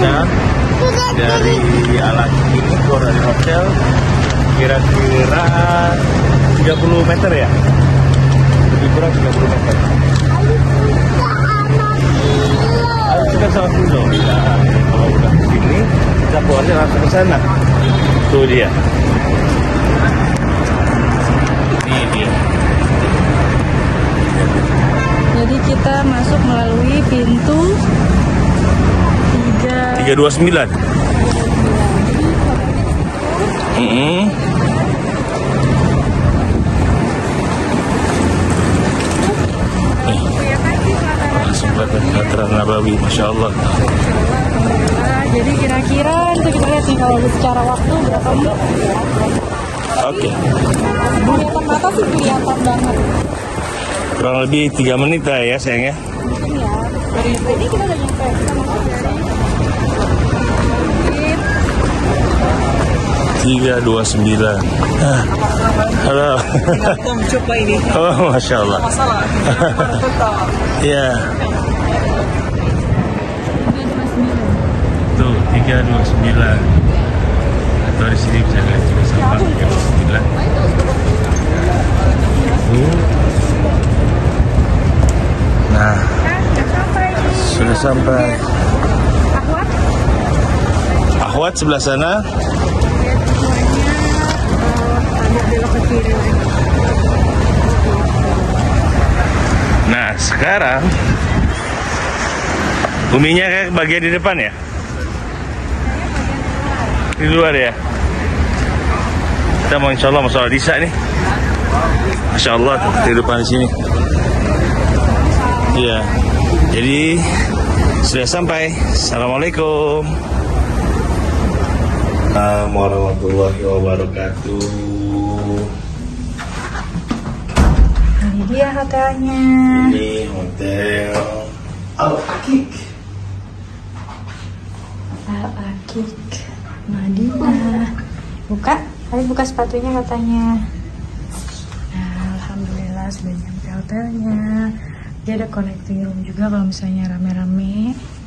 jaraknya dari Al-Aqi keluar dari hotel kira-kira 30 meter ya, lebih kurang 30 meter. Ayo kita sama dulu. Nah, kalau udah kesini kita keluarnya langsung ke sana. Tuh dia. Ini dia. Jadi kita masuk melalui pintu 329. Langsung kelihatan Katra Nabawi, Masya Allah. Jadi kira-kira untuk kita lihat nih kalau secara waktu berapa menit. Oke. Kelihatan mata sih kelihatan banget. Kurang lebih 3 menit lah ya sayang ya. Mungkin ya. Dari ini kita udah nyampe. Kita masuk dari 329. Halo. Coba ini. Oh, Masya Allah. Masalah. Iya. Tuh 329. Atau di sini bisa lihat juga sama 329. Nah, sudah sampai. Ahwat sebelah sana. Nah, sekarang Uminya kayak bagian di depan ya? Di luar ya? Kita mau insya Allah mau sholat isya nih. Masya Allah tuh di depan di sini. Iya. Jadi sudah sampai. Assalamualaikum warahmatullahi wabarakatuh. Ini dia hotelnya. Ini hotel Al-Aqi. Al-Aqi Madinah. Buka, tadi buka sepatunya katanya. Nah, alhamdulillah sudah nyampe hotelnya. Dia ada connecting room juga kalau misalnya rame-rame.